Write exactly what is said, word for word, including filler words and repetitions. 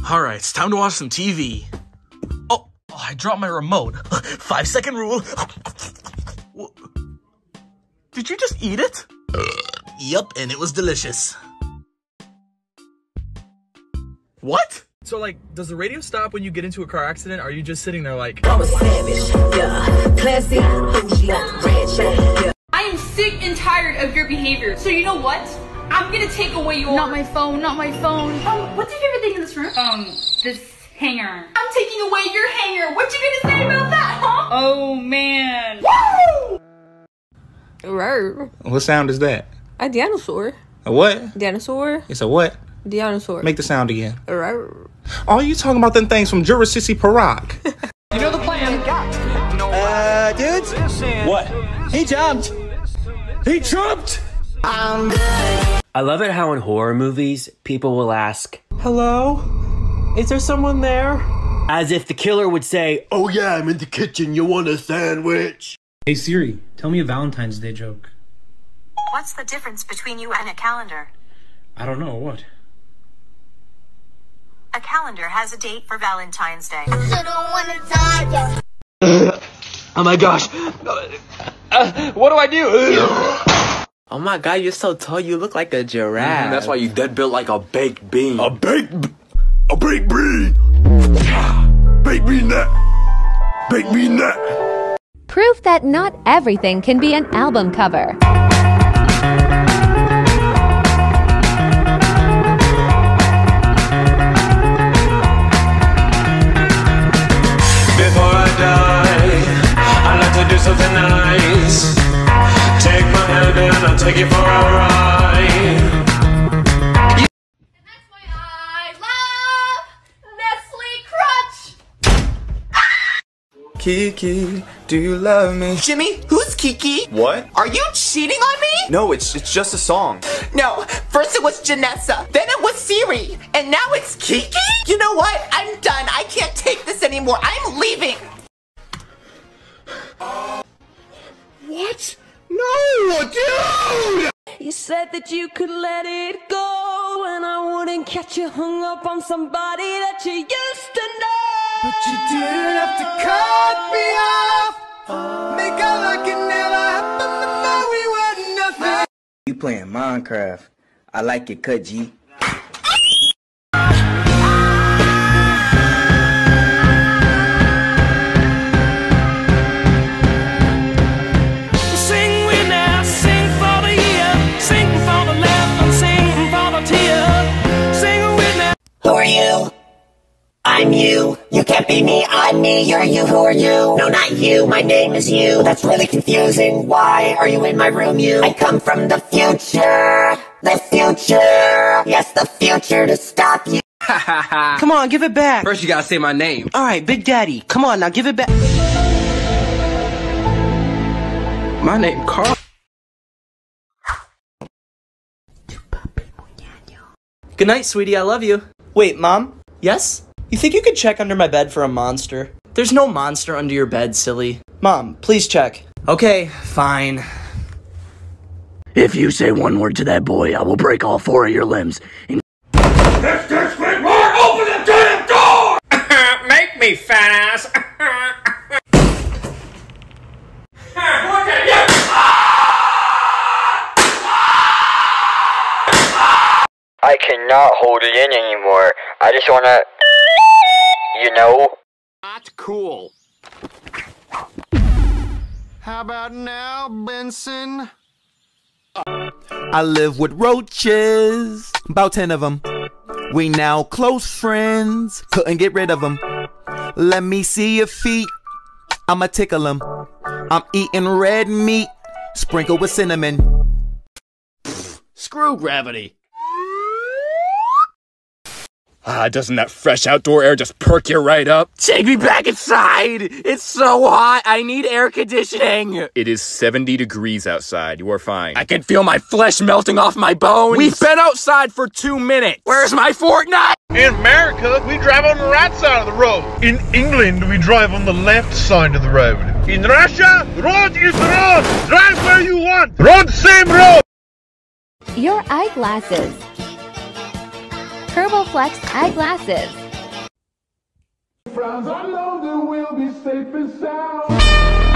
Alright, it's time to watch some T V. Oh, oh I dropped my remote. Five second rule. Did you just eat it? Yup, and it was delicious. What? So, like, does the radio stop when you get into a car accident? Or are you just sitting there like... I'm a savage, yeah. Classy, bougie, rich, yeah. I am sick and tired of your behavior. So you know what? I'm gonna take away your... Not my phone, not my phone. Um, what's your favorite thing in this room? Um, this hanger. I'm taking away your hanger. What you gonna say about that, huh? Oh, man. Woo! Rawr. What sound is that? A dinosaur. A what? Dinosaur. It's a what? Dinosaur. Make the sound again. Rawr. Oh, you talking about them things from Jurassic Park? You know the plan. Uh, dudes? What? He jumped. He jumped. I'm good. I love it how in horror movies, people will ask, hello? Is there someone there? As if the killer would say, oh yeah, I'm in the kitchen, you want a sandwich? Hey Siri, tell me a Valentine's Day joke. What's the difference between you and a calendar? I don't know, what? A calendar has a date for Valentine's Day. Oh my gosh. Uh, what do I do? Oh my god, you're so tall, you look like a giraffe. Mm, that's why you dead built like a baked bean. A baked b a baked bean. Baked bean that. Baked bean that. Proof that not everything can be an album cover. Before I die, I'd like to do something nice. Take my hand and I'll take you for a ride. And that's why I love Nestle Crunch. Kiki, do you love me? Jimmy, who's Kiki? What? Are you cheating on me? No, it's it's just a song. No, first it was Janessa, then it was Siri, and now it's Kiki? You know what? I'm done. I can't take this anymore. I'm leaving. What? No, dude! You said that you could let it go, and I wouldn't catch you hung up on somebody that you used to know. But you didn't have to cut me off. Make out like it never happened, and now we were nothing. You playing Minecraft. I like it, cut G. Who are you? I'm you. You can't be me, I'm me. You're you, who are you? No, not you. My name is you. That's really confusing. Why are you in my room, you? I come from the future. The future. Yes, the future to stop you. Come on, give it back. First you gotta say my name. Alright, Big Daddy. Come on, now give it back. My name Carl. Good night, sweetie. I love you. Wait, Mom? Yes? You think you could check under my bed for a monster? There's no monster under your bed, silly. Mom, please check. Okay, fine. If you say one word to that boy, I will break all four of your limbs. In Mister Squidward, open the damn door! Make me fast. I cannot hold it in anymore. I just wanna, you know. Not cool. How about now, Benson? I live with roaches, about ten of them. We now close friends, couldn't get rid of them. Let me see your feet, I'ma tickle them. I'm eating red meat, sprinkled with cinnamon. Screw gravity. Ah, doesn't that fresh outdoor air just perk you right up? Take me back inside! It's so hot, I need air conditioning! It is seventy degrees outside, you are fine. I can feel my flesh melting off my bones! We've been outside for two minutes! Where's my Fortnite? In America, we drive on the right side of the road. In England, we drive on the left side of the road. In Russia, road is road! Drive where you want! Road, same road! Your eyeglasses. TurboFlex eyeglasses. frowns, I know that we'll be safe and sound.